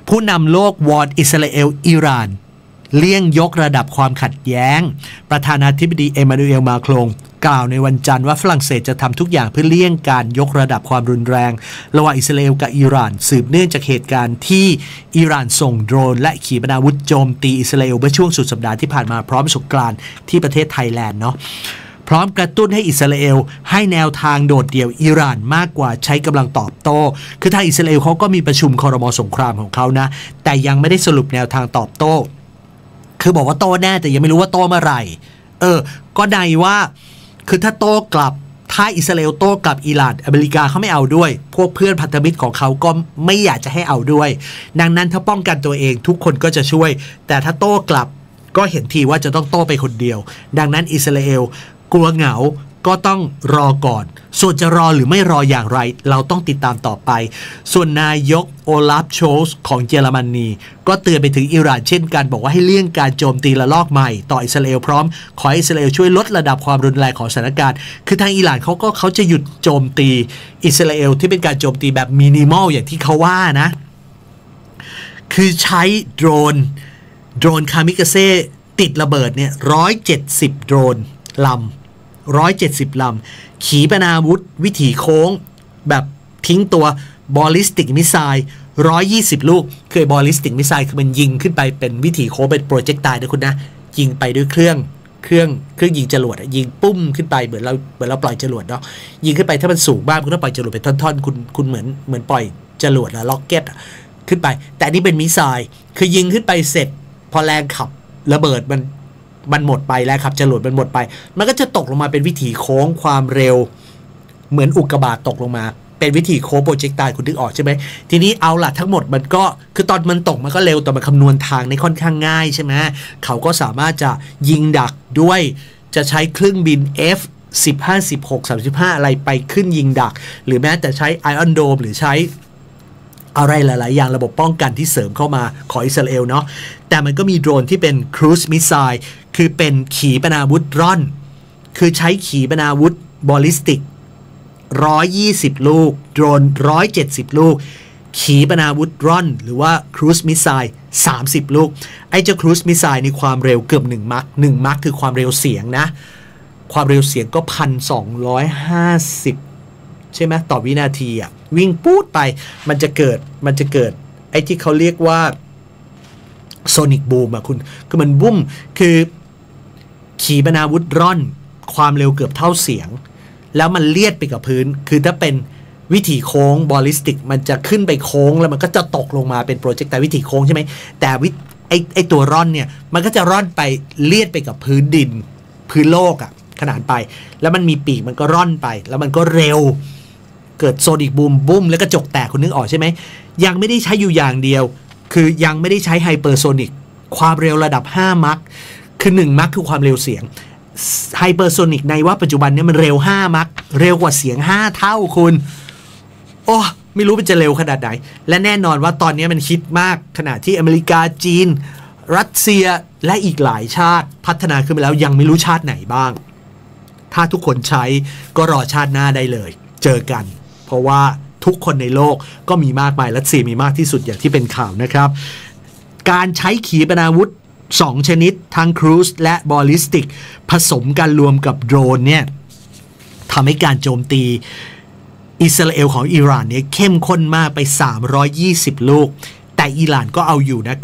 ผู้นำโลกวอนอิสราเอลอิหร่านเลี่ยงยกระดับความขัดแย้งประธานาธิบดีเอมานูเอลมาครงกล่าวในวันจันทร์ว่าฝรั่งเศสจะทำทุกอย่างเพื่อเลี่ยงการยกระดับความรุนแรงระหว่างอิสราเอลกับอิหร่านสืบเนื่องจากเหตุการณ์ที่อิหร่านส่งโดรนและขีปนาวุธโจมตีอิสราเอลเมื่อช่วงสุดสัปดาห์ที่ผ่านมาพร้อมสงกรานต์ที่ประเทศไทยแลนด์เนาะพร้อมกระตุ้นให้อิสราเอลให้แนวทางโดดเดี่ยวอิหร่านมากกว่าใช้กำลังตอบโต้คือทางอิสราเอลเขาก็มีประชุมครม.สงครามของเขานะแต่ยังไม่ได้สรุปแนวทางตอบโต้คือบอกว่าโต้แน่แต่ยังไม่รู้ว่าโต้เมื่อไหร่ก็ในว่าคือถ้าโต้กลับถ้าอิสราเอลโต้กลับอิหร่านอเมริกาเขาไม่เอาด้วยพวกเพื่อนพันธมิตรของเขาก็ไม่อยากจะให้เอาด้วยดังนั้นถ้าป้องกันตัวเองทุกคนก็จะช่วยแต่ถ้าโต้กลับก็เห็นทีว่าจะต้องโต้ไปคนเดียวดังนั้นอิสราเอลกลัวเหงาก็ต้องรอก่อนส่วนจะรอหรือไม่รออย่างไรเราต้องติดตามต่อไปส่วนนายกโอลาฟโชลส์ของเยอรมนีก็เตือนไปถึงอิหร่านเช่นกันบอกว่าให้เลี่ยงการโจมตีระลอกใหม่ต่ออิสราเอลพร้อมขอให้อิสราเอลช่วยลดระดับความรุนแรงของสถานการณ์คือทางอิหร่านเขาจะหยุดโจมตีอิสราเอลที่เป็นการโจมตีแบบมินิมอลอย่างที่เขาว่านะคือใช้โดรนคามิกาเซ่ติดระเบิดเนี่ย170โดรนลำ170 ลำขีปนาวุธวิถีโค้งแบบทิ้งตัวบอลลิสติกมิสไซล์120 ลูกคือบอลลิสติกมิสไซล์คือมันยิงขึ้นไปเป็นวิถีโค้งเป็นโปรเจกต์ไตล์นะคุณนะยิงไปด้วยเครื่องยิงจรวดยิงปุ้มขึ้นไปเหมือนเราปล่อยจรวดเนาะยิงขึ้นไปถ้ามันสูงมากคุณต้องปล่อยจรวดเป็นท่อนๆคุณเหมือนปล่อยจรวดแล้วล็อกเก็ตขึ้นไปแต่นี่เป็นมิสไซล์คือยิงขึ้นไปเสร็จพอแรงขับระเบิดมันหมดไปแล้วครับจรวดมันหมดไปมันก็จะตกลงมาเป็นวิถีโค้งความเร็วเหมือนอุกกาบาตตกลงมาเป็นวิถีโค้งโปรเจกต์ไตล์คุณนึกออกใช่ไหมทีนี้เอาล่ะทั้งหมดมันก็คือตอนมันตกมันก็เร็วแต่มันคำนวณทางในค่อนข้างง่ายใช่ไหมเขาก็สามารถจะยิงดักด้วยจะใช้เครื่องบิน F-15 16 35อะไรไปขึ้นยิงดักหรือแม้แต่ใช้ Iron Dome หรือใช้อะไรหลายๆอย่างระบบป้องกันที่เสริมเข้ามาของอิสราเอลเนาะแต่มันก็มีโดรนที่เป็นครูซมิสไซล์คือเป็นขีปนาวุธร่อนคือใช้ขีปนาวุธบอลลิสติก120 ลูกโดรน170 ลูกขีปนาวุธร่อนหรือว่าครูซมิสไซล์30 ลูกไอ้เจ้าครูซมิสไซล์ในความเร็วเกือบ1 มัค1 มัคคือความเร็วเสียงนะความเร็วเสียงก็ 1,250 ใช่ไหมต่อวินาทีอ่ะวิ่งปู๊ดไปมันจะเกิดไอ้ที่เขาเรียกว่าโซนิกบูมอ่ะคุณคือมันบุ้มคือขีปนาวุธร่อนความเร็วเกือบเท่าเสียงแล้วมันเลียดไปกับพื้นคือถ้าเป็นวิถีโค้งบอลลิสติกมันจะขึ้นไปโค้งแล้วมันก็จะตกลงมาเป็นโปรเจกต์แต่วิถีโค้งใช่ไหมแต่ไอตัวร่อนเนี่ยมันก็จะร่อนไปเลียดไปกับพื้นดินพื้นโลกอ่ะขนานไปแล้วมันมีปีกมันก็ร่อนไปแล้วมันก็เร็วเกิดโซนิกบูมบุ้มแล้วกระจกแตกคุณนึกออกใช่ไหมยังไม่ได้ใช้อยู่อย่างเดียวคือยังไม่ได้ใช้ไฮเปอร์โซนิกความเร็วระดับ5 มัคคือ1 มัคคือความเร็วเสียงไฮเปอร์โซนิกในว่าปัจจุบันนี้มันเร็ว5 มัคเร็วกว่าเสียง5 เท่าคุณโอ้ไม่รู้มันจะเร็วขนาดไหนและแน่นอนว่าตอนนี้มันฮิตมากขณะที่อเมริกาจีนรัสเซียและอีกหลายชาติพัฒนาขึ้นไปแล้วยังไม่รู้ชาติไหนบ้างถ้าทุกคนใช้ก็รอชาติหน้าได้เลยเจอกันเพราะว่าทุกคนในโลกก็มีมากมายรัสเซียมีมากที่สุดอย่างที่เป็นข่าวนะครับการใช้ขีปนาวุธ2 ชนิดทั้งครูซและบอลลิสติกผสมกันรวมกับโดรนเนี่ยทำให้การโจมตีอิสราเอลของอิหร่านเนี่ยเข้มข้นมากไป320 ลูกแต่อิหร่านก็เอาอยู่นะ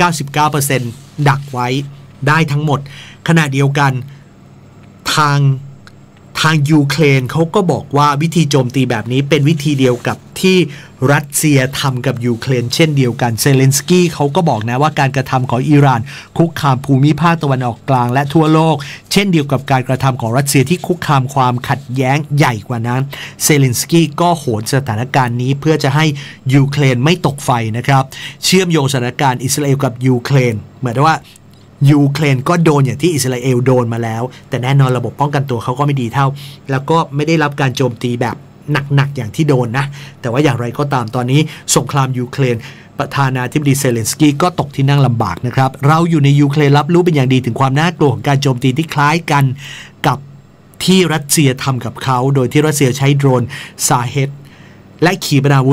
99% ดักไว้ได้ทั้งหมดขณะเดียวกันทางยูเครนเขาก็บอกว่าวิธีโจมตีแบบนี้เป็นวิธีเดียวกับที่รัสเซียทำกับยูเครนเช่นเดียวกันเซเลนสกี้เขาก็บอกนะว่าการกระทำของอิหร่านคุกคามภูมิภาคตะวันออกกลางและทั่วโลกเช่นเดียวกับการกระทำของรัสเซียที่คุกคามความขัดแย้งใหญ่กว่านั้นเซเลนสกี้ก็โหนสถานการณ์นี้เพื่อจะให้ยูเครนไม่ตกไฟนะครับเชื่อมโยงสถานการณ์อิสราเอลกับยูเครนเหมือนว่ายูเครนก็โดนอย่างที่อิสราเอลโดนมาแล้วแต่แน่นอนระบบป้องกันตัวเขาก็ไม่ดีเท่าแล้วก็ไม่ได้รับการโจมตีแบบหนักๆอย่างที่โดนนะแต่ว่าอย่างไรก็ตามตอนนี้สงครามยูเครนประธานาธิบดีเซเลนสกี้ก็ตกที่นั่งลำบากนะครับเราอยู่ในยูเครนรับรู้เป็นอย่างดีถึงความน่ากลัวของการโจมตีที่คล้ายกันกับที่รัสเซียทำกับเขาโดยที่รัสเซียใช้โดรนซาเฮดและขีปนาวุธ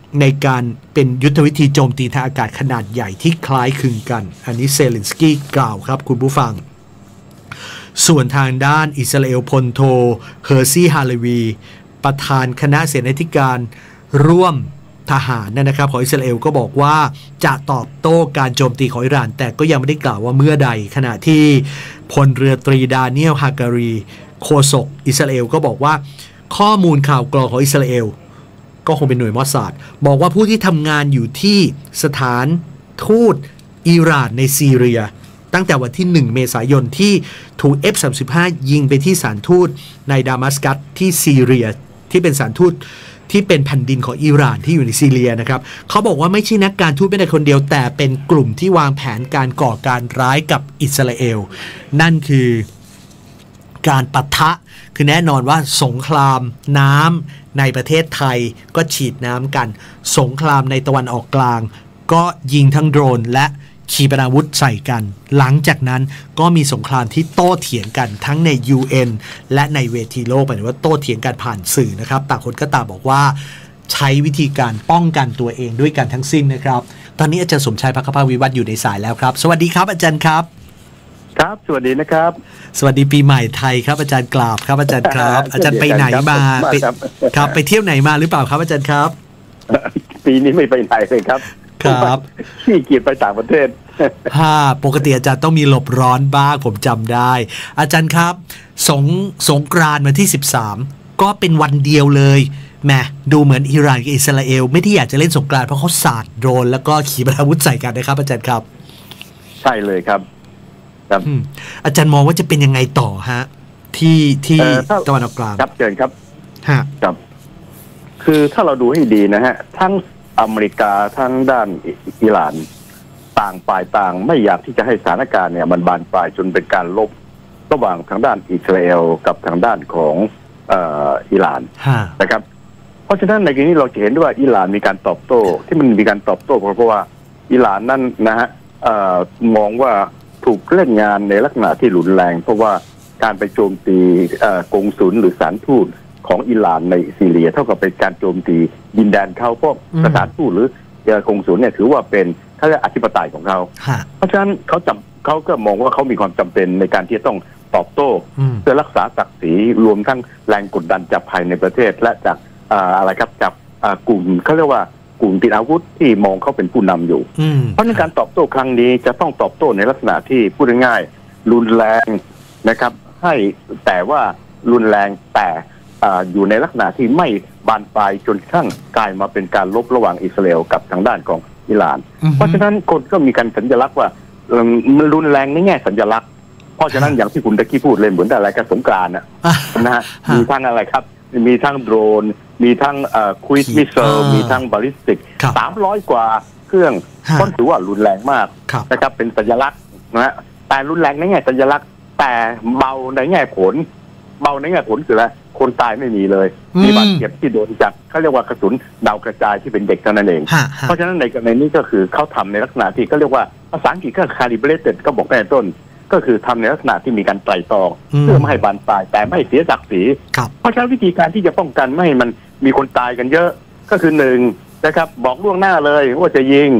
ในการเป็นยุทธวิธีโจมตีทางอากาศขนาดใหญ่ที่คล้ายคลึงกันอันนี้เซเลนสกี้กล่าวครับคุณผู้ฟังส่วนทางด้านอิสราเอลพลโทเฮอร์ซี่ฮาเลวีประธานคณะเสนาธิการร่วมทหารนะครับของอิสราเอลก็บอกว่าจะตอบโต้การโจมตีของอิหร่านแต่ก็ยังไม่ได้กล่าวว่าเมื่อใดขณะที่พลเรือตรีดาเนียลฮาการีโฆษกอิสราเอลก็บอกว่าข้อมูลข่าวกรองของอิสราเอลก็คงเป็นหน่วยมอสซาดบอกว่าผู้ที่ทำงานอยู่ที่สถานทูตอิหร่านในซีเรียตั้งแต่วันที่1เมษายนที่ถูก F-35 ยิงไปที่สถานทูตในดามัสกัสที่ซีเรียที่เป็นสถานทูตที่เป็นแผ่นดินของอิหร่านที่อยู่ในซีเรียนะครับเขาบอกว่าไม่ใช่นักการทูตไม่ได้คนเดียวแต่เป็นกลุ่มที่วางแผนการก่อการร้ายกับอิสราเอลนั่นคือการปะทะคือแน่นอนว่าสงครามน้ำในประเทศไทยก็ฉีดน้ำกันสงครามในตะวันออกกลางก็ยิงทั้งโดรนและขีปนาวุธใส่กันหลังจากนั้นก็มีสงครามที่โต้เถียงกันทั้งใน UN และในเวทีโลกหมายถึงว่าโต้เถียงกันผ่านสื่อนะครับต่างคนก็ต่างบอกว่าใช้วิธีการป้องกันตัวเองด้วยกันทั้งสิ้นนะครับตอนนี้อาจารย์สมชัย ภัคภาวิวัฒน์อยู่ในสายแล้วครับสวัสดีครับอาจารย์ครับครับสวัสดีนะครับสวัสดีปีใหม่ไทยครับอาจารย์กราบครับอาจารย์ครับอาจารย์ไปไหนมาครับไปเที่ยวไหนมาหรือเปล่าครับอาจารย์ครับปีนี้ไม่ไปไหนเลยครับครับขี้เกียจไปต่างประเทศปกติอาจารย์ต้องมีหลบร้อนบ้างผมจำได้อาจารย์ครับสงกรานต์วันที่13ก็เป็นวันเดียวเลยแหมดูเหมือนอิหร่านกับอิสราเอลไม่ที่อยากจะเล่นสงกรานต์เพราะเขาสาดโดรนแล้วก็ขีปนาวุธใส่กันนะครับอาจารย์ครับใช่เลยครับอาจารย์มองว่าจะเป็นยังไงต่อฮะที่ตะวันออกกลางครับเชิญครับครับคือถ้าเราดูให้ดีนะฮะทั้งอเมริกาทั้งด้านอิหร่านต่างฝ่ายต่างไม่อยากที่จะให้สถานการณ์เนี่ยมันบานปลายจนเป็นการลบระหว่างทางด้านอิสราเอลกับทางด้านของอิหร่านนะครับเพราะฉะนั้นในกรณีนี้เราจะเห็นว่าอิหร่านมีการตอบโต้ที่มันมีการตอบโต้เพราะว่าอิหร่านนั่นนะฮะมองว่าถูกเล่นงานในลักษณะที่รุนแรงเพราะว่าการไปโจมตีกงสุลหรือสถานทูตของอิหร่านในซีเรียเท่ากับเป็นการโจมตีดินแดนเขาเพราะสถานทูตหรือกงสุลเนี่ยถือว่าเป็นถ้าเรียกอธิปไตยของเขาเพราะฉะนั้นเขาก็มองว่าเขามีความจำเป็นในการที่จะต้องตอบโต้เพื่อรักษาศักดิ์ศรีรวมทั้งแรงกดดันจากภายในประเทศและจากอะไรครับจากกลุ่มเขาเรียกว่ากลุ่มติดอาวุธที่มองเขาเป็นผู้นำอยู่เพราะในการตอบโต้ครั้งนี้จะต้องตอบโต้ในลักษณะที่พูดง่ายๆรุนแรงนะครับให้แต่ว่ารุนแรงแต่อยู่ในลักษณะที่ไม่บานปลายจนกระทั่งกลายมาเป็นการลบระหว่างอิสราเอลกับทางด้านของอิหร่านเพราะฉะนั้นคนก็มีการสัญลักษณ์ว่ามันรุนแรงในแง่สัญลักษณ์เพราะฉะนั้นอย่างที่คุณตะกี้พูดเลยเหมือนอะไรกับสงกรานต์นะฮะมีทั้งอะไรครับมีทั้งโดรนมีทั้งครูซมิสไซล์มีทั้งบอลลิสติก300 กว่าเครื่องก็ถือว่ารุนแรงมากนะครับเป็นสัญลักษณ์นะฮะแต่รุนแรงในแง่สัญลักษณ์แต่เบาในแง่ผลคืออะไรคนตายไม่มีเลยมีบาดเจ็บที่โดนจากเขาเรียกว่ากระสุนดาวกระจายที่เป็นเด็กเท่านั้นเองเพราะฉะนั้นในกรณีนี้ก็คือเขาทำในลักษณะที่เขาเรียกว่าภาษาอังกฤษก็ calibrated ก็บอกในต้นก็คือทำในลักษณะที่มีการไตร่ตรองเพื่อไม่ให้บานปลายแต่ไม่เสียศักดิ์ศรีเพราะฉะนั้นวิธีการที่จะป้องกันไม่ให้มันมีคนตายกันเยอะก็คือ1นะครับบอกล่วงหน้าเลยว่าจะยิง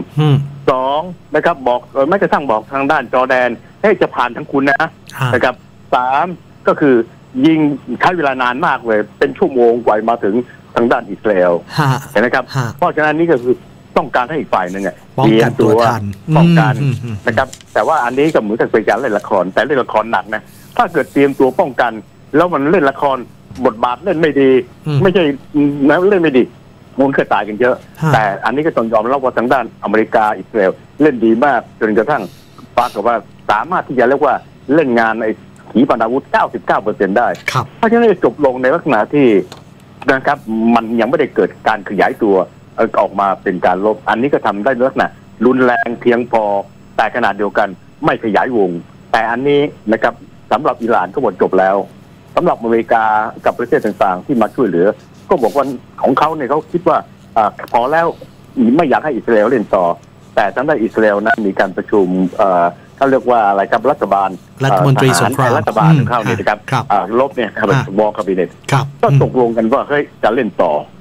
2นะครับบอกไม่กระทั่งบอกทางด้านจอร์แดนให้จะผ่านทั้งคุณนะครับ3ก็คือยิงใช้เวลานานมากเลยเป็นชั่วโมงกว่ามาถึงทางด้านอิสราเอลเห็นไหมครับเพราะฉะนั้นนี่ก็คือต้องการให้อีกฝ่ายหนึ่งป้องกันตัวป้องกันนะครับแต่ว่าอันนี้ก็เหมือนกับเป็นการเล่นละครแต่เล่นละครหนักนะถ้าเกิดเตรียมตัวป้องกันแล้วมันเล่นละครบทบาทเล่นไม่ดีไม่ใช่เล่นไม่ดีมันก็ตายกันเยอะแต่อันนี้ก็ต้องยอมรับว่าทางด้านอเมริกาอิสราเอลเล่นดีมากจนกระทั่งปรากฏว่าสามารถที่จะเรียกว่าเล่นงานในขีปนาวุธ 99% ได้เพราะฉะนั้นจบลงในลักษณะที่นะครับมันยังไม่ได้เกิดการขยายตัวออกมาเป็นการลบอันนี้ก็ทำได้ลักษณะรุนแรงเพียงพอแต่ขนาดเดียวกันไม่ขยายวงแต่อันนี้นะครับสำหรับอิหร่านก็หมดจบแล้วสำหรับอเมริกากับประเทศต่างๆที่มาช่วยเหลือก็บอกว่าของเขาเนี่ยเขาคิดว่าพอแล้วไม่อยากให้อิสราเอลเล่นต่อแต่ทางด้านอิสราเอลนั้นมีการประชุมเขาเรียกว่าอะไรครับรัฐมนตรีสงครามรัฐบาลของเขาเนี่ยนะครับลบเนี่ยครับวอลคาบิเนตก็ตกลงกันว่าเฮ้ยจะเล่นต่อ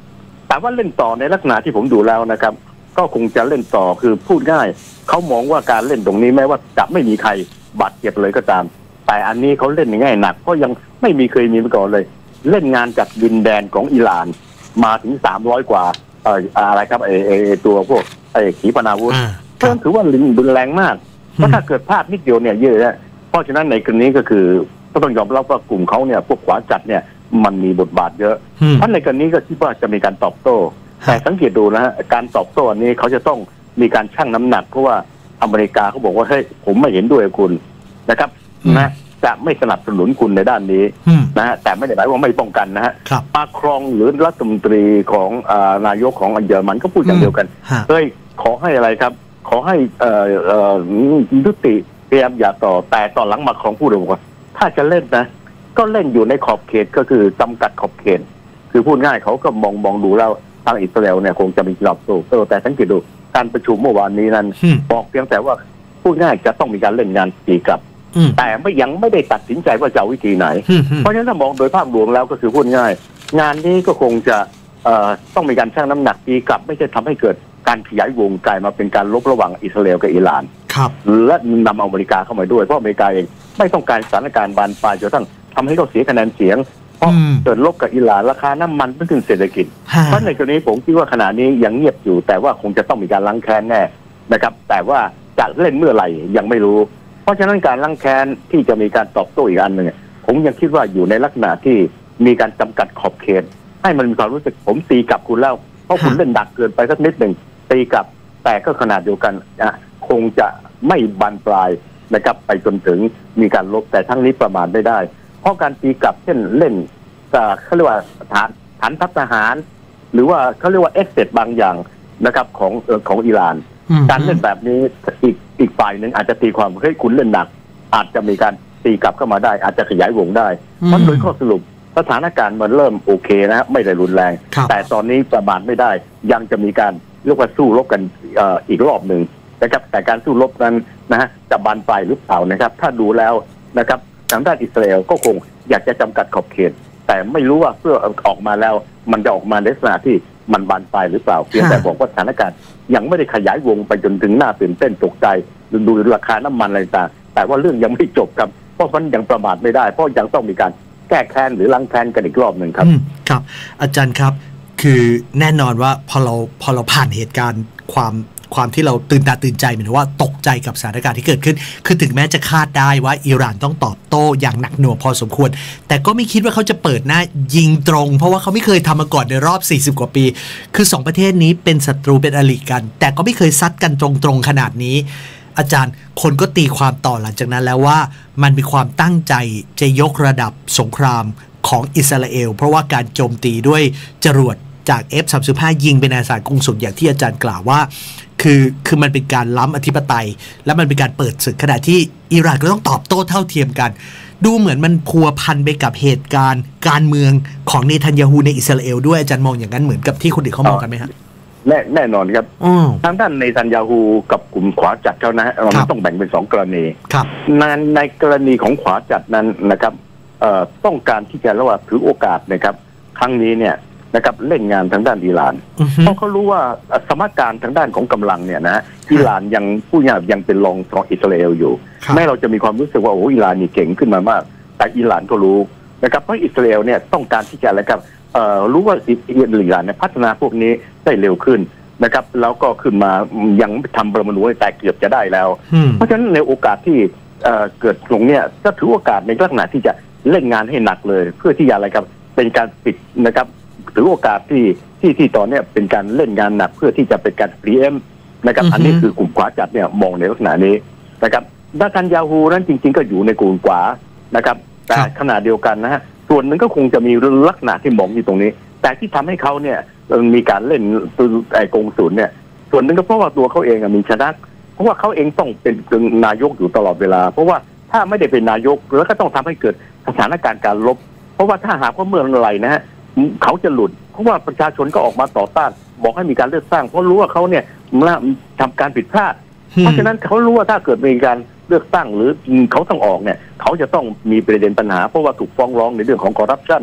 แต่ว่าเล่นต่อในลักษณะที่ผมดูแล้วนะครับก็คงจะเล่นต่อคือพูดง่ายเขามองว่าการเล่นตรงนี้แม้ว่าจะไม่มีใครบาดเจ็บเลยก็ตามแต่อันนี้เขาเล่นง่ายหนักเพราะยังไม่เคยมีมาก่อนเลยเล่นงานจากดินแดนของอิหร่านมาถึง300 กว่าอะไรครับตัวพวกขีปนาวุธเพราะฉะนั้นถือว่ารุนแรงมากเพราะถ้าเกิดพลาดนิดเดียวเนี่ยเยอะเพราะฉะนั้นในกรณีก็คือก็ต้องยอมรับว่ากลุ่มเขาเนี่ยพวกขวาจัดเนี่ยมันมีบทบาทเยอะเพราะในกรณีก็คิดว่าจะมีการตอบโต้แต่สังเกตดูนะฮะการตอบโต้อันนี้เขาจะต้องมีการชั่งน้ำหนักเพราะว่าอเมริกาเขาบอกว่าเฮ้ยผมไม่เห็นด้วยคุณนะครับนะจะไม่สนับสนุนคุณในด้านนี้นะฮะแต่ไม่ได้หมายว่าไม่ป้องกันนะฮะมาครองหรือรัฐมนตรีของนายกของเยอรมันก็พูดอย่างเดียวกันเฮ้ยขอให้อะไรครับขอให้ยุติพยายามอย่าต่อแต่ตอนหลังมาครองพูดเลยว่าถ้าจะเล่นนะก็เล่นอยู่ในขอบเขตก็คือจำกัดขอบเขตคือพูดง่ายเขาก็มองดูแล้วทางอิสราเอลเนี่ยคงจะมีรอบโต้แต่สังเกตดูการประชุมเมื่อวานนี้นั้นบอกเพียงแต่ว่าพูดง่ายจะต้องมีการเล่นงานตีกลับแต่ยังไม่ได้ตัดสินใจว่าจะวิธีไหนเพราะฉะนั้นถ้ามองโดยภาพรวมแล้วก็คือพูดง่ายงานนี้ก็คงจะต้องมีการชั่งน้ำหนักตีกลับไม่ใช่ทำให้เกิดการขยายวงกลายมาเป็นการลบระหว่างอิสราเอลกับอิหร่านและนำอเมริกาเข้ามาด้วยเพราะอเมริกาเองไม่ต้องการสถานการณ์บานปลายจนทั้งทำให้เขาเสียคะแนนเสียงเพราะเกิดลบกับอิหร่านราคาน้ำมันขึ้นเศรษฐกิจเพราะในกรณีผมคิดว่าขณะนี้ยังเงียบอยู่แต่ว่าคงจะต้องมีการล้างแค้นแน่นะครับแต่ว่าจะเล่นเมื่อไหร่ยังไม่รู้เพราะฉะนั้นการล้างแค้นที่จะมีการตอบโต้อีกอันหนึ่งผมยังคิดว่าอยู่ในลักษณะที่มีการจำกัดขอบเขตให้มันมีความรู้สึกผมตีกลับคุณแล้วเพราะคุณเล่นดักเกินไปสักนิดหนึ่งตีกลับแต่ก็ขนาดเดียวกันคงจะไม่บานปลายนะครับไปจนถึงมีการลบแต่ทั้งนี้ประมาทไม่ได้เพราะการตีกลับเช่นเล่นเขาเรียกว่าฐานทัพทหารหรือว่าเขาเรียกว่าเอสเซทบางอย่างนะครับของอิหร่านการเล่นแบบนี้อีกฝ่ายหนึ่งอาจจะตีความเฮ้ยคุณเล่นหนักอาจจะมีการตีกลับเข้ามาได้อาจจะขยายวงได้เพราะโดยข้อสรุปสถานการณ์มันเริ่มโอเคนะไม่ได้รุนแรงแต่ตอนนี้ประมาทไม่ได้ยังจะมีการเรียกว่าสู้รบกันอีกรอบหนึ่งนะครับแต่การสู้รบนั้นนะฮะจะบานปลายหรือเปล่านะครับถ้าดูแล้วนะครับทางด้านอิสราเอลก็คงอยากจะจำกัดขอบเขตแต่ไม่รู้ว่าเพื่อออกมาแล้วมันจะออกมาในลักษณะที่มันบานปลายหรือเปล่าเพียงแต่บอกว่าสถานการณ์ยังไม่ได้ขยายวงไปจนถึงหน้าตื่นเต้นตกใจดูราคาน้ำมันอะไรต่างแต่ว่าเรื่องยังไม่จบครับเพราะมันยังประมาทไม่ได้เพราะยังต้องมีการแก้แค้นหรือล้างแค้นกันอีกรอบหนึ่งครับครับอาจารย์ครับคือแน่นอนว่าพอเราผ่านเหตุการณ์ความที่เราตื่นตาตื่นใจเหมือนว่าตกใจกับสถานการณ์ที่เกิดขึ้นคือถึงแม้จะคาดได้ว่าอิหร่านต้องตอบโต้อย่างหนักหน่วงพอสมควรแต่ก็ไม่คิดว่าเขาจะเปิดหน้ายิงตรงเพราะว่าเขาไม่เคยทำมาก่อนในรอบ40 กว่าปีคือ2ประเทศนี้เป็นศัตรูเป็นอริกันแต่ก็ไม่เคยซัดกันตรงๆขนาดนี้อาจารย์คนก็ตีความต่อหลังจากนั้นแล้วว่ามันมีความตั้งใจจะยกระดับสงครามของอิสราเอลเพราะว่าการโจมตีด้วยจรวดจาก F-35 ยิงเป็นอาสาสกงสุลอย่างที่อาจารย์กล่าวว่าคือมันเป็นการล้ำอธิปไตยและมันเป็นการเปิดศึกขณะที่อิหร่านก็ต้องตอบโต้เท่าเทียมกันดูเหมือนมันพัวพันไปกับเหตุการณ์การเมืองของเนทันยาฮูในอิสราเอลด้วยอาจารย์มองอย่างนั้นเหมือนกับที่คนอื่นเขามองกันไหมครับแน่นอนครับทางด้านเนทันยาฮูกับกลุ่มขวาจัดเขานะเราต้องแบ่งเป็น2 กรณีในกรณีของขวาจัดนั้นนะครับต้องการที่จะเรียกว่าถือโอกาสนะครับครั้งนี้เนี่ยนะครับเล่นงานทางด้านอิหร่านเพราะเขารู้ว่าสมการทางด้านของกำลังเนี่ยนะอิหร่านยังผู้ยังเป็นรองของอิสราเอลอยู่แม้เราจะมีความรู้สึกว่าโอ้อิหร่านนี่เก่งขึ้นมามากแต่อิหร่านก็รู้นะครับเพราะอิสราเอลเนี่ยต้องการที่จะอะไรครับรู้ว่าอิหร่านเนี่ยพัฒนาพวกนี้ได้เร็วขึ้นนะครับแล้วก็ขึ้นมายังทำปรมาณูแต่เกือบจะได้แล้วเพราะฉะนั้นในโอกาสที่เกิดตรงเนี้ยก็ถือโอกาสในลักษณะที่จะเล่นงานให้หนักเลยเพื่อที่จะอะไรครับเป็นการปิดนะครับถือโอกาสที่ตอนนี้เป็นการเล่นงานหนักเพื่อที่จะเป็นการรีเอ็มนะครับอันนี้คือกลุ่มขวาจัดเนี่ยมองในลักษณะนี้นะครับด้านยาฮูนั้นจริงๆก็อยู่ในกลุ่มขวานะครับแต่ขณะเดียวกันนะฮะส่วนหนึ่งก็คงจะมีลักษณะที่มองอยู่ตรงนี้แต่ที่ทำให้เขาเนี่ยมีการเล่นกงสุลเนี่ยส่วนหนึ่งก็เพราะว่าตัวเขาเองมีชนะเพราะว่าเขาเองต้องเป็นนายกอยู่ตลอดเวลาเพราะว่าถ้าไม่ได้เป็นนายกแล้วก็ต้องทำให้เกิดสถานการณ์การลบเพราะว่าถ้าหากว่าเมื่อไรนะฮะเขาจะหลุดเพราะว่าประชาชนก็ออกมาต่อต้านบอกให้มีการเลือกตั้งเพราะรู้ว่าเขาเนี่ยทำการผิดพลาดเพราะฉะนั้นเขารู้ว่าถ้าเกิดมีการเลือกตั้งหรือเขาต้องออกเนี่ยเขาจะต้องมีประเด็นปัญหาเพราะว่าถูกฟ้องร้องในเรื่องของคอร์รัปชันเพ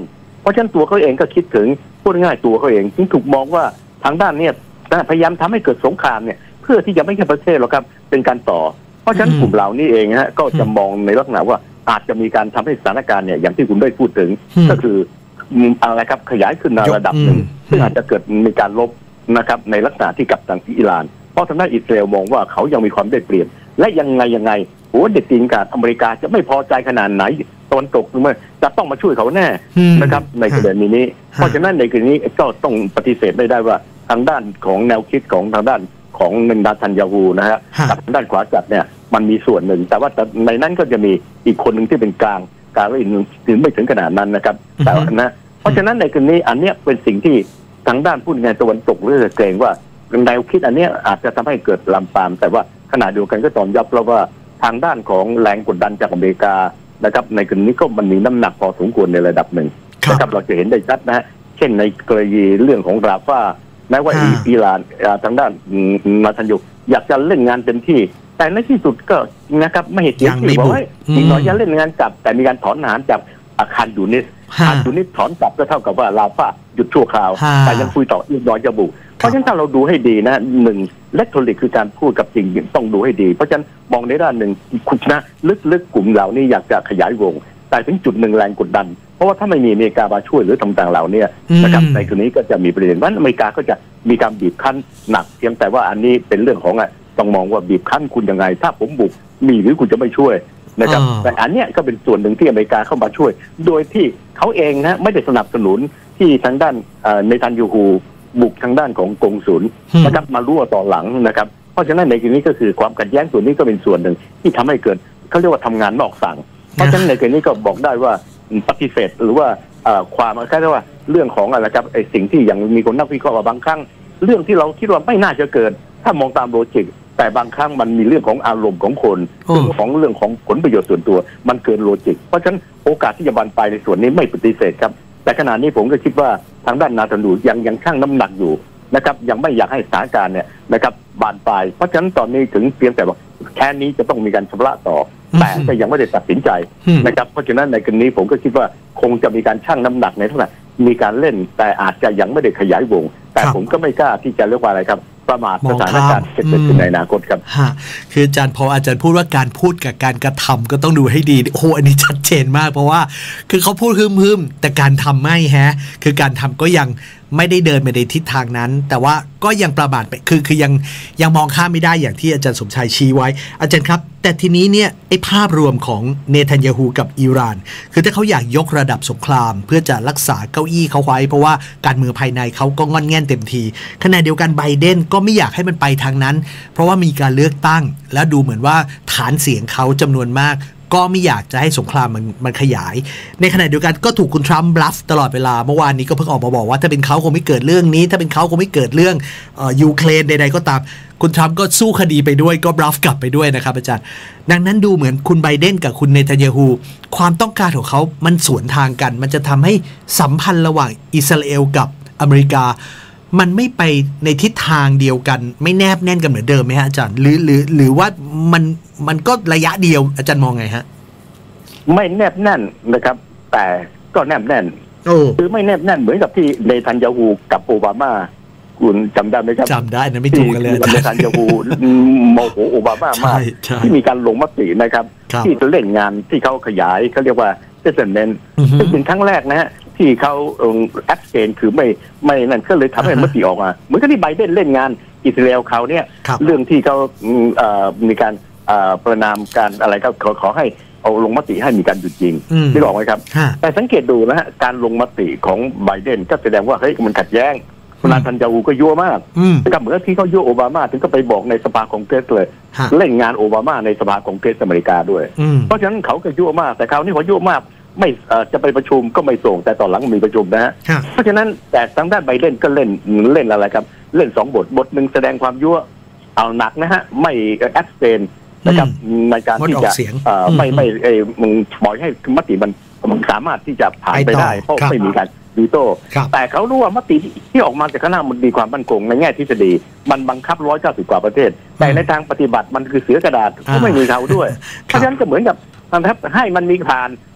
ราะฉะนั้นตัวเขาเองก็คิดถึงพูดง่ายๆตัวเขาเองจึงถูกมองว่าทางด้านเนี่ยพยายามทำให้เกิดสงครามเนี่ยเพื่อที่จะไม่ใช่ประเทศหรอกครับเป็นการต่อเพราะฉะนั้นกลุ่มเหล่านี้เองฮะก็จะมองในลักษณะว่าอาจจะมีการทำให้สถานการณ์เนี่ยอย่างที่คุณได้พูดถึงก็คืออะไรครับขยายขึ้นในระดับหนึ่งซึ่งอาจจะเกิดมีการลบนะครับในลักษณะที่กับทางอิหร่านเพราะทางด้านอิสราเอลมองว่าเขายังมีความได้เปรียบและยังไงโอ้เด็ดตีนกาดอเมริกาจะไม่พอใจขนาดไหนตะวันตกเมื่อจะต้องมาช่วยเขาแน่นะครับในกรณีนี้เพราะฉะนั้นในกรณีนี้ก็ต้องปฏิเสธไม่ได้ว่าทางด้านของแนวคิดของทางด้านของเนทันยาฮูนะฮะกับทางด้านขวาจัดเนี่ยมันมีส่วนหนึ่งแต่ว่าในนั้นก็จะมีอีกคนหนึ่งที่เป็นกลางและอีกหนึ่งถึงไม่ถึงขนาดนั้นนะครับแต่นะเพราะฉะนั้นในกรณีอันนี้เป็นสิ่งที่ทางด้านผู้นำตะวันตกเรื่องเกรงว่าแนวคิดอันนี้อาจจะทำให้เกิดลามปามแต่ว่าขณะเดียวกันก็ต้องยอมรับว่าทางด้านของแรงกดดันจากอเมริกานะครับในกรณีก็มันมีน้ำหนักพอสมควรในระดับหนึ่งนะครับเราจะเห็นได้ชัดนะฮะเช่นในกรณีเรื่องของราฟาแม้ว่าอิหร่านทางด้านนาทันยูอยากจะเล่นงานเต็มที่แต่ในที่สุดก็นะครับไม่เห็นเสียชื่อบอกว่าอีกหน่อยจะเล่นงานกลับแต่มีการถอนทหารจากอาคารยูนิสถอนกลับก็เท่ากับว่าราฟาหยุดชั่วคราวแต่ยังคุยต่ออีกหน่อยจะบุกเพราะฉะนั้นถ้าเราดูให้ดีนะหนึ่งเล็กโทริกคือการพูดกับจริงต้องดูให้ดีเพราะฉะนั้นมองในด้านหนึ่งคุณนะลึกกลุ่มเหล่านี้อยากจะขยายวงแต่ถึงจุดหนึ่งแรงกดดันเพราะว่าถ้าไม่มีอเมริกามาช่วยหรือต่างๆเหล่านี้นะครับในกรณีก็จะมีประเด็นว่าอเมริกาก็จะมีการบีบคั้นหนักเพียงแต่ว่าอันนี้เป็นเรื่องของต้องมองว่าบีบคั้นคุณยังไงถ้าผมบุกมีหรือคุณจะไม่ช่วยนะครับแต่อันนี้ก็เป็นส่วนหนึ่งที่อเมริกาเข้ามาช่วยโดยที่เขาเองนะไม่ได้สนับสนุนที่ทางด้านเนทันยาฮูบุกทางด้านของกงสุลนะครับมารั่วต่อหลังนะครับเพราะฉะนั้นในที่นี้ก็คือความขัดแย้งส่วนนี้ก็เป็นส่วนหนึ่งที่ทำให้เกิดเขาเรียกว่าทำงานนอกสั่งเพราะฉะนั้นในที่นี้ก็บอกได้ว่าปฏิเสธหรือว่าความเขาเรียกว่าเรื่องของอะไรครับไอ้สิ่งที่อย่างมีคนนักวิเคราะห์ว่าบางครั้งเรื่องที่เราคิดว่าไม่น่าจะเกิดถ้ามองตามโลจิกแต่บางครั้งมันมีเรื่องของอารมณ์ของคนเรื่องของผลประโยชน์ส่วนตัวมันเกินโลจิกเพราะฉะนั้นโอกาสที่จะบานปลายในส่วนนี้ไม่ปฏิเสธครับแต่ขณะนี้ผมก็คิดว่าทางด้านนาทันยูยังชั่งน้ำหนักอยู่นะครับยังไม่อยากให้สถานการณ์เนี่ยนะครับบานปลายเพราะฉะนั้นตอนนี้ถึงเพียงแต่ว่าแค่นี้จะต้องมีการชำระต่อแต่ก็ยังไม่ได้ตัดสินใจนะครับเพราะฉะนั้นในกรณีผมก็คิดว่าคงจะมีการชั่งน้ำหนักในเท่าไหร่มีการเล่นแต่อาจจะยังไม่ได้ขยายวงแต่ผมก็ไม่กล้าที่จะเรียกว่าอะไรครับประมาทสถานการณ์เกิดขึ้นในอนาคตครับคืออาจารย์พออาจารย์พูดว่าการพูดกับการกระทำก็ต้องดูให้ดีโอ้โหอันนี้ชัดเจนมากเพราะว่าคือเขาพูดฮึมๆแต่การทำไม่ฮะคือการทำก็ยังไม่ได้เดินไปในทิศทางนั้นแต่ว่าก็ยังประมาทไปคือยังมองข้ามไม่ได้อย่างที่อาจารย์สมชายชี้ไว้อาจารย์ครับแต่ทีนี้เนี่ยไอ้ภาพรวมของเนทันยาฮูกับอิหร่านคือถ้าเขาอยากยกระดับสงครามเพื่อจะรักษาเก้าอี้เขาไว้เพราะว่าการเมืองภายในเขาก็งอนแง่นเต็มทีขณะเดียวกันไบเดนก็ไม่อยากให้มันไปทางนั้นเพราะว่ามีการเลือกตั้งและดูเหมือนว่าฐานเสียงเขาจำนวนมากก็ไม่อยากจะให้สงครามมันขยายในขณะเดียวกันก็ถูกคุณทรัมป์บลัฟตลอดเวลาเมื่อวานนี้ก็เพิ่งออกมาบอกว่าถ้าเป็นเขาคงไม่เกิดเรื่องนี้ถ้าเป็นเขาคงไม่เกิดเรื่องยูเครนใดๆก็ตามคุณทรัมป์ก็สู้คดีไปด้วยก็บลัฟกลับไปด้วยนะครับอาจารย์ดังนั้นดูเหมือนคุณไบเดนกับคุณเนทันยาฮูความต้องการของเขามันสวนทางกันมันจะทำให้สัมพันธ์ระหว่างอิสราเอลกับอเมริกามันไม่ไปในทิศทางเดียวกันไม่แนบแน่นกันเหมือนเดิมไหมฮะอาจารย์หรือว่ามันก็ระยะเดียวอาจารย์มองไงฮะไม่แนบแน่นนะครับแต่ก็แนบแน่นคือไม่แนบแน่นเหมือนกับที่เนทันยาฮูกับโอบามาคุณจำได้ไหมครับจำได้นะไม่ถูกกันเลยเนทันยาฮูโมโหโอบามามากที่มีการลงมตินะครับที่จะเล่นงานที่เขาขยายเขาเรียกว่าเซสเมนต์ซึ่งเป็นครั้งแรกนะฮะที่เขาแอปเซนคือไม่นั่นก็เลยทำให้มติออกมาเหมือนกับที่ไบเดนเล่นงานอิสราเอลเขาเนี่ยเรื่องที่เขามีการประนามการอะไรก็ขอให้เอาลงมติให้มีการหยุดยิงไม่บอกไหมครับแต่สังเกตดูนะฮะการลงมติของไบเดนก็แสดงว่าเฮ้ยมันขัดแย้งคุณนาทันยาฮูก็ยั่วมากนะครับเหมือนที่เขายั่วโอบามาถึงก็ไปบอกในสภาคองเกรสเลยเล่นงานโอบามาในสภาคองเกรสอเมริกาด้วยเพราะฉะนั้นเขาก็ยั่วมากแต่คราวนี้พอยั่วมากไม่จะไปประชุมก็ไม่ส่งแต่ตอนหลังมีประชุมนะฮะเพราะฉะนั้นแต่ทางด้านไบเดนก็เล่นอะไรครับเล่น2 บทหนึ่งแสดงความยั่วเอาหนักนะฮะไม่แอปสเตนนะครับในการที่จะไม่ปล่อยให้มติมันสามารถที่จะผ่านไปได้เพราะไม่มีการวีโต้แต่เขารู้ว่ามติที่ออกมาจากคณะมันมีความมั่นคงในแง่ทฤษฎีมันบังคับ190 กว่าประเทศแต่ในทางปฏิบัติมันคือเสือกระดาษก็ไม่มีเขาด้วยเพราะฉะนั้นก็เหมือนกับให้มันมีผ่าน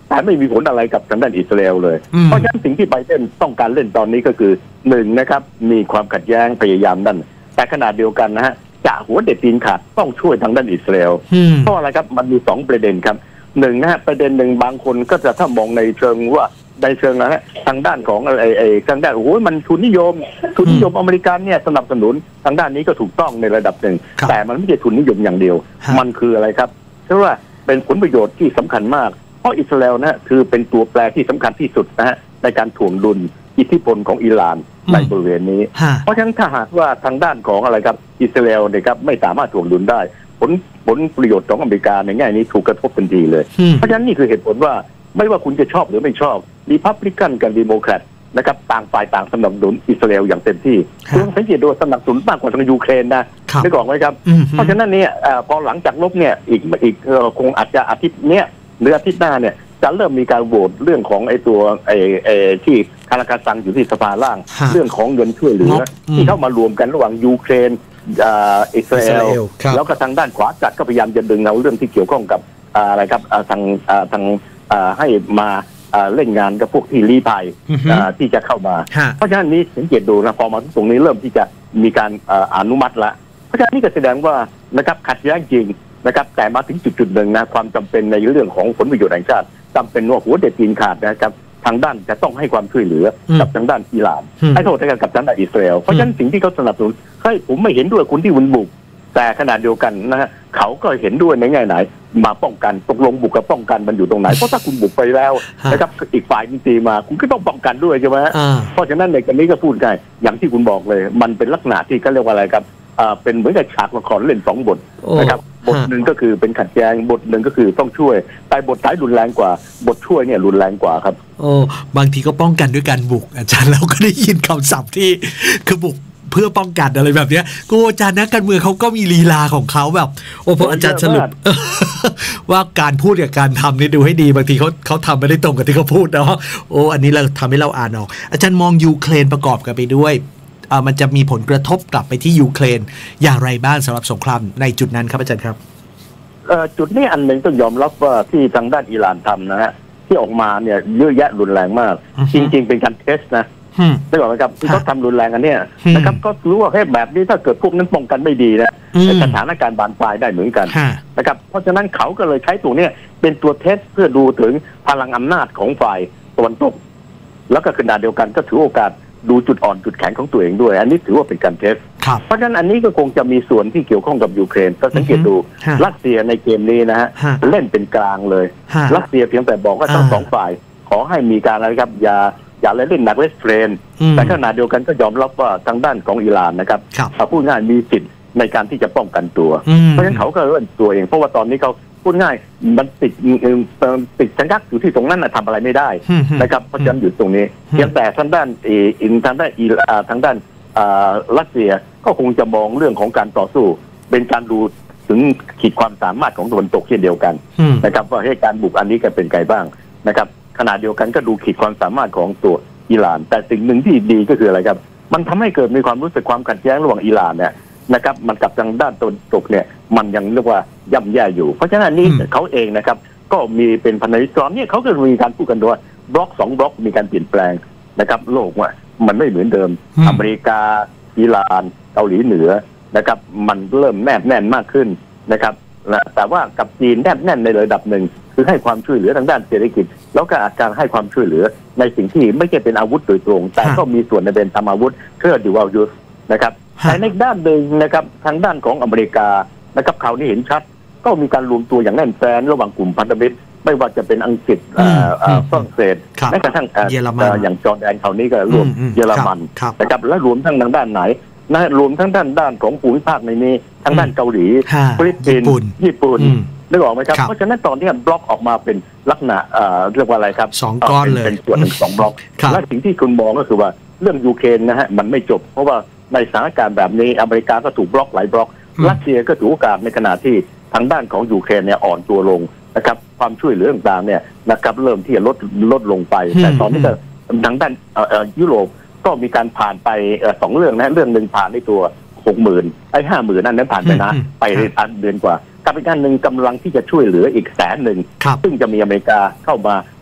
แต่ไม่มีผลอะไรกับทางด้านอิสราเอลเลยเพราะฉะนั้นสิ่งที่ไบเดนต้องการเล่นตอนนี้ก็คือหนึ่งนะครับมีความขัดแย้งพยายามนั่นแต่ขณะเดียวกันนะฮะจะหัวเด็ดตีนขาดต้องช่วยทางด้านอิสราเอลเพราะอะไรครับมันมี2ประเด็นครับหนึ่งนะฮะประเด็นหนึ่งบางคนก็จะถ้ามองในเชิงว่าในเชิงนะฮะทางด้านของทางด้านโอ้โหมันทุนนิยมอเมริกันเนี่ยสนับสนุนทางด้านนี้ก็ถูกต้องในระดับหนึ่งแต่มันไม่ใช่ทุนนิยมอย่างเดียวมันคืออะไรครับเพราะว่าเป็นผลประโยชน์ที่สำคัญมากเพราะอิสราเอลนะคือเป็นตัวแปรที่สำคัญที่สุดนะฮะในการถ่วงดุลอิทธิพลของอิหร่านในบริเวณนี้เพราะฉะนั้นถ้าหากว่าทางด้านของอะไรครับอิสราเอลเนี่ยครับไม่สามารถถ่วงดุลได้ผลประโยชน์ของอเมริกาในแง่นี้ถูกกระทบทันทีเลยเพราะฉะนั้นนี่คือเหตุผลว่าไม่ว่าคุณจะชอบหรือไม่ชอบรีพับลิกันกับดีโมแครตนะครับต่างฝ่ายต่างสนับสนุนอิสราเอลอย่างเต็มที่คุณสังเกตดูสนับสนุนมากกว่าทางยูเครนนะไม่บอกไหมครับเพราะฉะนั้นเนี่ยพอหลังจากลบเนี่ยอีกคงอาจจะอาทิตย์เนี้ยหรืออาทิตย์หน้าเนี่ยจะเริ่มมีการโหวตเรื่องของตัวที่คาราคาซังอยู่ที่สภาล่างเรื่องของเงินช่วยเหลือที่เข้ามารวมกันระหว่างยูเครนอิสราเอลแล้วก็ทางด้านขวาจัดก็พยายามจะดึงเอาเรื่องที่เกี่ยวข้องกับอะไรครับทางให้มาเล่นงานกับพวกที่ลี้ภัยที่จะเข้ามาเพราะฉะนั้นนี้สังเกตดูนะพอมาตรงนี้เริ่มที่จะมีการอนุมัติละเพราะฉะนั้นนี่ก็แสดงว่านะครับขัดแย้งจริงนะครับแต่มาถึงจุดหนึ่งนะความจำเป็นในเรื่องของผลประโยชน์แห่งชาติจำเป็นว่าหัวเด็ดตีนขาดนะครับทางด้านจะต้องให้ความช่วยเหลือกับทางด้านอิหร่านให้โทษกับทางด้านอิสราเอลเพราะฉะนั้นสิ่งที่เขาสนับสนุนผมไม่เห็นด้วยคุณที่วุนบุกแต่ขณะเดียวกันนะฮะเขาก็เห็นด้วยในแง่ไหนมาป้องกันตกลงบุกกับป้องกันมันอยู่ตรงไหนเพราะถ้าคุณบุกไปแล้วนะครับอีกฝ่ายนึงตีมาคุณก็ต้องป้องกันด้วยใช่ไหมฮะเพราะฉะนั้นในกรณีก็พูดได้อย่างที่คุณบอกเลยมันเป็นลักษณะที่เขาเรียกว่าอะไรครับเป็นเหมือนกับฉากละครเล่น2 บทนะครับบทหนึ่งก็คือเป็นขัดแย้งบทหนึ่งก็คือต้องช่วยแต่บทท้ายรุนแรงกว่าบทช่วยเนี่ยรุนแรงกว่าครับบางทีก็ป้องกันด้วยการบุกอาจารย์เราก็ได้ยินคำศัพท์ที่คือบุกเพื่อป้องกันอะไรแบบนี้ก็อาจารย์นักการเมืองเขาก็มีลีลาของเขาแบบพออาจารย์สรุปว่าการพูดกับการทำนี่ดูให้ดีบางทีเขาทำไม่ได้ตรงกับที่เขาพูดเนาะอันนี้เราทำให้เราอ่านออกอาจารย์มองยูเครนประกอบกันไปด้วยมันจะมีผลกระทบกลับไปที่ยูเครนอย่างไรบ้างสำหรับสงครามในจุดนั้นครับอาจารย์ครับจุดนี้อันหนึ่งต้องยอมรับว่าที่ทางด้านอิหร่านทำนะฮะที่ออกมาเนี่ยเยอะแยะรุนแรงมากจริงๆเป็นการเทสนะได้บอกไหมครับที่เขาทำรุนแรงกันเนี่ยนะครับก็รู้ว่าแค่แบบนี้ถ้าเกิดพวกนั้นป้องกันไม่ดีนะสถานการณ์บานปลายได้เหมือนกันนะครับเพราะฉะนั้นเขาก็เลยใช้ตัวนี้เป็นตัวเทสเพื่อดูถึงพลังอำนาจของฝ่ายตะวันตกแล้วก็ขณะเดียวกันก็ถือโอกาสดูจุดอ่อนจุดแข็งของตัวเองด้วยอันนี้ถือว่าเป็นการเทสเพราะฉะนั้นอันนี้ก็คงจะมีส่วนที่เกี่ยวข้องกับยูเครนถ้าสังเกตดูรัสเซียในเกมนี้นะฮะเล่นเป็นกลางเลยรัสเซียเพียงแต่บอกว่าทั้ง2 ฝ่ายขอให้มีการอะไรครับอย่าเล่นหนักเวสเฟรนแต่ขณะเดียวกันก็ยอมรับว่าทางด้านของอิหร่านนะครับพูดง่ายมีสิทธิ์ในการที่จะป้องกันตัวเพราะฉะนั้นเขาก็เล่นตัวเองเพราะว่าตอนนี้เขาพูดง่ายมันติดชังกักอยู่ที่ตรงนั้นทำอะไรไม่ได้นะครับเพราะฉะนั้นอยู่ตรงนี้เพียงแต่ทางด้านทางด้านรัสเซียก็คงจะมองเรื่องของการต่อสู้เป็นการดูถึงขีดความสามารถของตะวันตกเช่นเดียวกันนะครับว่าให้การบุกอันนี้กันเป็นไงบ้างนะครับขณะเดียวกันก็ดูขีดความสามารถของตัวอิหร่านแต่สิ่งหนึ่งที่ดีก็คืออะไรครับมันทำให้เกิดมีความรู้สึกความขัดแย้งระหว่างอิหร่านเนี่ยนะครับมันกับทางด้านตะวันตกเนี่ยมันยังเรียกว่าย่ำแย่อยู่เพราะฉะนั้นนี้เขาเองนะครับก็มีเป็นพันธมิตรตอนนี้เขาก็มีการพูดกันด้วยบล็อก2 บล็อกมีการเปลี่ยนแปลงนะครับโลกว่ามันไม่เหมือนเดิมอเมริกาอิหร่านเกาหลีเหนือนะครับมันเริ่มแนบแน่นมากขึ้นนะครับแต่ว่ากับจีนแนบแน่นในระดับหนึ่งคือให้ความช่วยเหลือทางด้านเศรษฐกิจแล้วก็อาจจะให้ความช่วยเหลือในสิ่งที่ไม่ใช่เป็นอาวุธโดยตรงแต่ก็มีส่วนในเป็นทำอาวุธเพื่อดูว่ายุทธนะครับแต่ในด้านหนึ่งนะครับทางด้านของอเมริกานะครับข่าวนี้เห็นชัดก็มีการรวมตัวอย่างแน่นแฟ้นระหว่างกลุ่มพันธมิตรไม่ว่าจะเป็นอังกฤษฝรั่งเศสแม้กระทั่งอย่างจอร์แดนข่าวนี้ก็รวมเยอรมันนะครับและรวมทั้งทางด้านไหนนะรวมทั้งด้านของภูมิภาคในนี้ทั้งด้านเกาหลีฟิลิปปินส์ญี่ปุ่นนึกออกไหมครับเพราะฉะนั้นตอนนี้บล็อกออกมาเป็นลักษณะเรียกว่าอะไรครับ 2 ก้อนเลยเป็นส่วนหนึ่ง2 บล็อกและสิ่งที่คุณมองก็คือว่าเรื่องยูเครนนะฮะมันไม่จบเพราะว่าในสถานการณ์แบบนี้อเมริกาก็ถูกบล็อกหลายบล็อกรัสเซียก็ถือโอกาสในขณะที่ทางด้านของยูเครนเนี่ยอ่อนตัวลงนะครับความช่วยเหลือต่างๆเนี่ยนะครับเริ่มที่จะลดลงไปแต่ตอนนี้ก็ทางด้านยุโรปก็มีการผ่านไป2 เรื่องนะเรื่องหนึ่งผ่านในตัว 60,000 50,000นั้นผ่านไปนะไปเดือนกว่ากับอีกการหนึ่งกำลังที่จะช่วยเหลืออีก100,000ซึ่งจะมีอเมริกาเข้ามา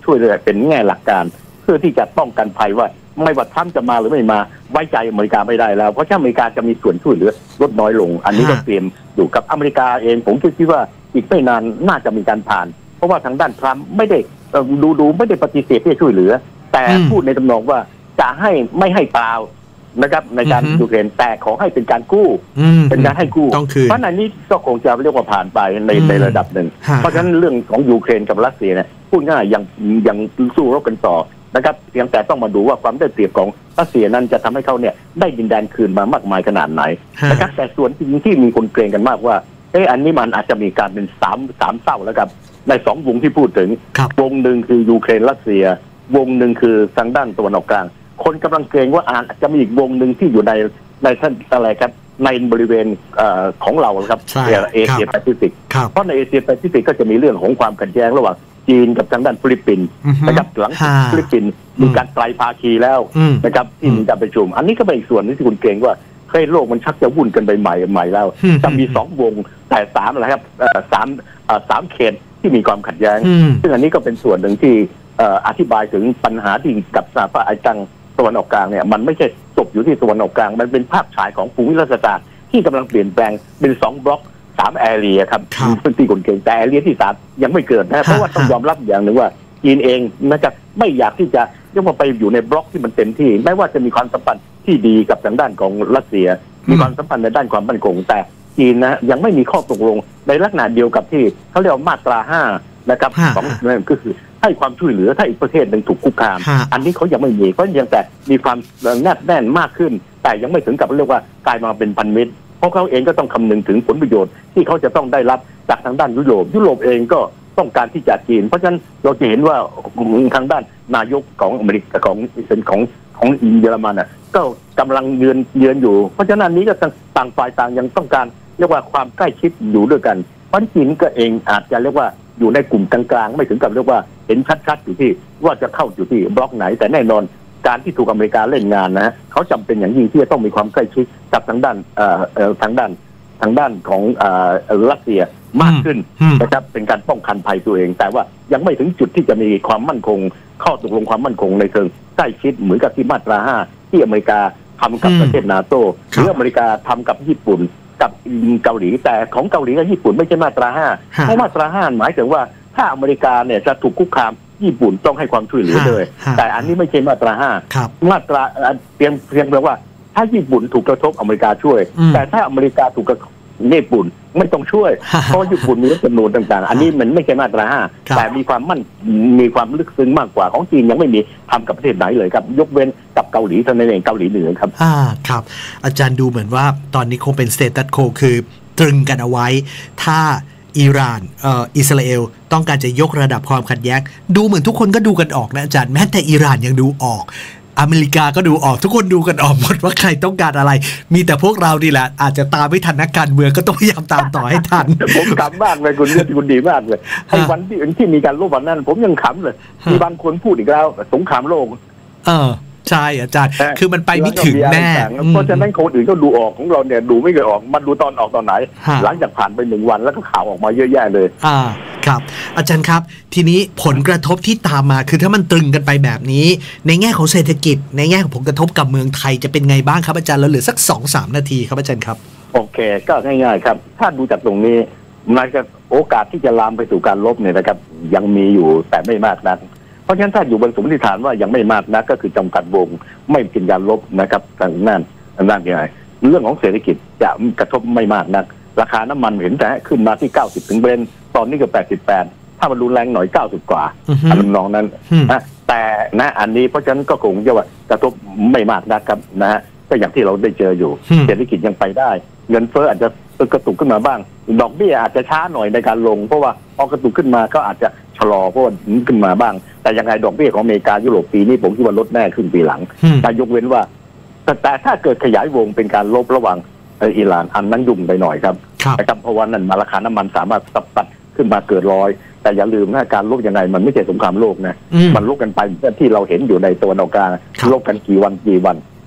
ช่วยเหลือเป็นแง่หลักการเพื่อที่จะป้องกันภัยว่าไม่ว่าทรัมป์จะมาหรือไม่มาไว้ใจอเมริกาไม่ได้แล้วเพราะถ้าอเมริกาจะมีส่วนช่วยเหลือลดน้อยลงอันนี้ก็เตรียมอยู่กับอเมริกาเองผมคิดว่าอีกไม่นานน่าจะมีการผ่านเพราะว่าทางด้านทรัมป์ไม่ได้ดูไม่ได้ปฏิเสธที่จะช่วยเหลือแต่พูดในทำนองว่าจะให้ไม่ให้เปล่านะครับในการยูเครนแต่ขอให้เป็นการกู้เป็นการให้กู้เพราะอันนี้ก็คงจะเรียกว่าผ่านไปในระดับหนึ่งเพราะฉะนั้นเรื่องของยูเครนกับรัสเซียเนี่ยพูดง่ายยังสู้รบกันต่อนะครับเพียงแต่ต้องมาดูว่าความได้เปรียบของรัสเซียนั้นจะทำให้เขาเนี่ยได้ดินแดนคืนมามากมายขนาดไหนนะครับแต่ส่วนที่มีคนเกรงกันมากว่าอันนี้มันอาจจะมีการเป็นสามเศร้าแล้วครับในสองวงที่พูดถึงวงหนึ่งคือยูเครนรัสเซียวงหนึ่งคือทางด้านตะวันออกกลางคนกำลังเกรงว่าอาจจะมีอีกวงหนึ่งที่อยู่ในท่านอะไรครับในบริเวณของเราครับเอเชียแปซิฟิกเพราะในเอเชียแปซิฟิกก็จะมีเรื่องของความขัดแย้งระหว่างจีนกับทางด้านฟิลิปปินส์นะครับหลังฟิลิปปินส์มีการไตรภาคีแล้วนะครับที่มีการประชุมอันนี้ก็เป็นอีกส่วนนึงที่คุณเกรงว่าโลกมันชักจะวุ่นกันไปใหม่แล้วจะมีสองวงแต่สามอะไรครับสามเขตที่มีความขัดแย้งซึ่งอันนี้ก็เป็นส่วนหนึ่งที่อธิบายถึงปัญหาที่กับสหภาพไอตังตะวันออกกลางเนี่ยมันไม่ใช่จบอยู่ที่ตะวันออกกลางมันเป็นภาพฉายของภูมิรัฐศาสตร์ที่กำลังเปลี่ยนแปลงเป็น2บล็อก3แอเรียครับพื้นที่คนเก่งแต่แอเรียที่3ยังไม่เกิดนะเพราะว่าต้องยอมรับอย่างหนึ่งว่าจีนเองนะครับไม่อยากที่จะเรียกว่าไปอยู่ในบล็อกที่มันเต็มที่ไม่ว่าจะมีความสัมพันธ์ที่ดีกับทางด้านของรัสเซียมีความสัมพันธ์ในด้านความมั่นคงแต่จีนนะยังไม่มีข้อตกลงในลักษณะเดียวกับที่เขาเรียกว่ามาตรา5นะครับของนั่นก็คือให้ความช่วยเหลือถ้าอีกประเทศหนึ่งถูกคุกคามอันนี้เขายังไม่มีก็ยังแต่มีความแนบแน่นมากขึ้นแต่ยังไม่ถึงกับเรียกว่ากลายมาเป็นพันมิตรเพราะเขาเองก็ต้องคำนึงถึงผลประโยชน์ที่เขาจะต้องได้รับจากทางด้านยุโรปเองก็ต้องการที่จะจีนเพราะฉะนั้นเราจะเห็นว่าทางด้านนายกของอเมริกาของเยอรมันก็กำลังเยือนอยู่เพราะฉะนั้นนี้ก็ต่างฝ่ายต่างยังต้องการเรียกว่าความใกล้ชิดอยู่ด้วยกันเพราะจีนก็เองอาจจะเรียกว่าอยู่ในกลุ่มกลางๆไม่ถึงกับเรียกว่าเห็นชัดๆอยู่ที่ว่าจะเข้าอยู่ที่บล็อกไหนแต่แน่นอนการที่ถูกอเมริกาเล่นงานนะเขาจำเป็นอย่างยิ่งที่จะต้องมีความใกล้ชิดกับทางด้านของรัสเซียมากขึ้นนะครับเป็นการป้องกันภัยตัวเองแต่ว่ายังไม่ถึงจุดที่จะมีความมั่นคงข้อตกลงความมั่นคงในเชิงใกล้ชิดเหมือนกับที่มาตรา5ที่อเมริกาทำกับประเทศนาโต้หรืออเมริกาทำกับญี่ปุ่นกับเกาหลีแต่ของเกาหลีกับญี่ปุ่นไม่ใช่มาตรา5เพราะมาตรา5หมายถึงว่าถ้าอเมริกาเนี่ยจะถูกคุกคามญี่ปุ่นต้องให้ความช่วยเหลือเลยแต่อันนี้ไม่ใช่มาตรา5มาตราเพียงแปลว่าถ้าญี่ปุ่นถูกกระทบอเมริกาช่วยแต่ถ้าอเมริกาถูกกระทบญี่ปุ่นไม่ต้องช่วยเพราะญี่ปุ่นมีจำนวนต่างๆอันนี้มันไม่ใช่มาตรา5แต่มีความลึกซึ้งมากกว่าของจีนยังไม่มีทำกับประเทศไหนเลยครับยกเว้นกับเกาหลีเท่านั้นเองเกาหลีเหนือครับครับอาจารย์ดูเหมือนว่าตอนนี้คงเป็นสเตตัสโคคือตรึงกันเอาไว้ถ้าอิหร่านอิสราเอลต้องการจะยกระดับความขัดแย้งดูเหมือนทุกคนก็ดูกันออกนะอาจารย์แม้แต่อิหร่านยังดูออกอเมริกาก็ดูออกทุกคนดูกันออกหมดว่าใครต้องการอะไรมีแต่พวกเราดีแหละอาจจะตามไม่ทันนักการเมืองก็ต้องพยายามตามต่อให้ทันผมขำมากเลยคุณดีมากเลยไอ้วันที่มีการรบวันนั้นผมยังขำเลยมีบางคนพูดอีกแล้วสงครามโลกใช่อาจารย์คือมันไปไม่ถึงแน่เพราะฉะนั้นคนอื่นก็ดูออกของเราเนี่ยดูไม่เคยออกมันดูตอนออกตอนไหนหลังจากผ่านไป1 วันแล้วก็ข่าวออกมาเยอะแยะเลยครับอาจารย์ครับทีนี้ผลกระทบที่ตามมาคือถ้ามันตรึงกันไปแบบนี้ในแง่ของเศรษฐกิจในแง่ของผลกระทบกับเมืองไทยจะเป็นไงบ้างครับอาจารย์เราเหลือสัก 2-3 นาทีครับอาจารย์ครับโอเคก็ง่ายๆครับถ้าดูจากตรงนี้มันจะโอกาสที่จะลามไปสู่การลบเนี่ยนะครับยังมีอยู่แต่ไม่มากนักเพราะฉะนั้นถ้าอยู่บนสมมติฐานว่ายังไม่มากนักก็คือจำกัดวงไม่เป็นการลบนะครับทางนั้นยังไงเรื่องของเศรษฐกิจจะกระทบไม่มากนักราคาน้ำมันเห็นแต่ขึ้นมาที่90ถึงเบรนท์ตอนนี้ก็88ถ้ามันรุนแรงหน่อย90กว่าอันน้องนั้นนะแต่นะอันนี้เพราะฉะนั้นก็คงจะว่ากระทบไม่มากนะครับนะฮะก็อย่างที่เราได้เจออยู่เศรษฐกิจยังไปได้เงินเฟ้ออาจจะกระตุกขึ้นมาบ้างดอกเบี้ยอาจจะช้าหน่อยในการลงเพราะว่าพอกระตุกขึ้นมาก็อาจจะชะลอเพราะว่าขึ้นมาบ้างแต่ยังไงดอกเบี้ยของอเมริกายุโรปปีนี้ผมคิดว่าลดแน่ขึ้นปีหลังแต่ยกเว้นว่าแต่ถ้าเกิดขยายวงเป็นการลบระหว่างอิหร่านอันนั้นยุ่งไปหน่อยครับนะครับเพราะว่านั่นมาราคาน้ำมันสามารถตัดขึ้นมาเกิด100แต่อย่าลืมนะการลบยังไงมันไม่ใช่สงครามโลกนะมันลบกันไปที่เราเห็นอยู่ในตัวอเมริกาลบกันกี่วัน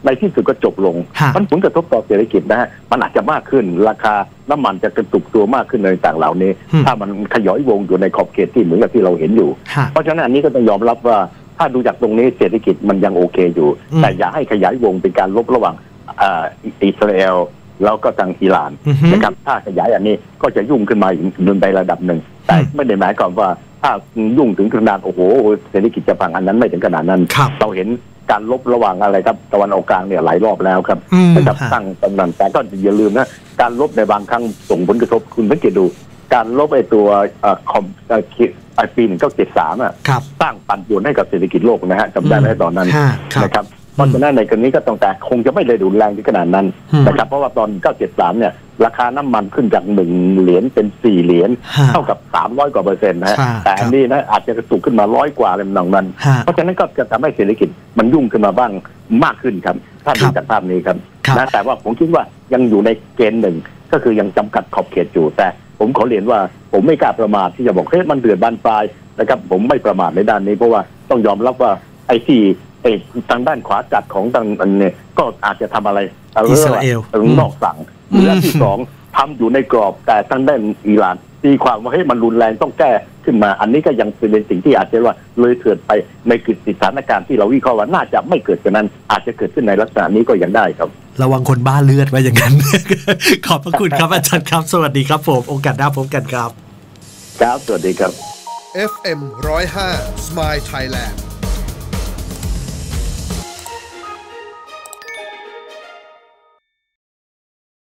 ในที่สุดก็จบลงมันผลกระทบต่อเศรษฐกิจนะฮะมันอาจจะมากขึ้นราคาน้ำมันจะกระตุกตัวมากขึ้นในต่างเหล่านี้ถ้ามันขยายวงอยู่ในขอบเขตที่เหมือนกับที่เราเห็นอยู่เพราะฉะนั้นอันนี้ก็ต้องยอมรับว่าถ้าดูจากตรงนี้เศรษฐกิจมันยังโอเคอยู่แต่อย่าให้ขยายวงเป็นการลบระหว่างอิสราเอลแล้วก็ทางอิหร่านนะครับถ้าขยายอันนี้ก็จะยุ่งขึ้นมาอีกในระดับหนึ่งแต่ไม่ได้หมายความว่าถ้ายุ่งถึงขนาดโอ้โหเศรษฐกิจจะพังอันนั้นไม่ถึงขนาดนั้นเราเห็นการลบระหว่างอะไรครับตะวันออกกลางเนี่ยหลายรอบแล้วครับนะครับตั้งตำนานแต่ก็อย่าลืมนะการลบในบางครั้งส่งผลกระทบคุณสังเกตดูการลบไอ้ตัวปี1973สร้างปั่นป่วนให้กับเศรษฐกิจโลกนะฮะจำได้ไหมตอนนั้นนะครับเพราะฉะนั้นในกรณีก็ต้องแต่คงจะไม่ได้รุนแรงถึงขนาดนั้นนะครับเพราะว่าตอน1973เนี่ยราคาน้ำมันขึ้นจาก1เหรียญเป็น4เหรียญเท่ากับ300 กว่า%นะฮะแต่อันนี้นะอาจจะกระตุกขึ้นมา100 กว่าอะไรนั้นเพราะฉะนั้นก็จะทำให้เศรษฐกิจมันยุ่งขึ้นมาบ้างมากขึ้นครับถ้าดูจากภาพนี้ครับนะแต่ว่าผมคิดว่ายังอยู่ในเกณฑ์หนึ่งก็คือยังจำกัดขอบเขตอยู่แต่ผมขอเรียนว่าผมไม่กล้าประมาทที่จะบอกเฮ้ยมันเดือดบานปลายนะครับผมไม่ประมาทในด้านนี้เพราะว่าต้องยอมรับว่าไอ้ที่ทางด้านขวาจัดของทางอันนี้ก็อาจจะทำอะไรอิสราเอลนอกสั่งและที่สองทำอยู่ในกรอบแต่ทางด้านอิหร่านตีความว่าให้มันรุนแรงต้องแก้ขึ้นมาอันนี้ก็ยังเป็นสิ่งที่อาจจะว่าเลยเถิดไปในสถานการณ์ที่เราวิเคราะห์ว่าน่าจะไม่เกิดกันนั้นอาจจะเกิดขึ้นในลักษณะนี้ก็ยังได้ครับระวังคนบ้าเลือดไว้อย่างนั้น ขอบพระคุณครับอาจารย์ครับสวัสดีครับผมโอกาสหน้าพบกันครับครับสวัสดีครับ FM 105 Smile Thailand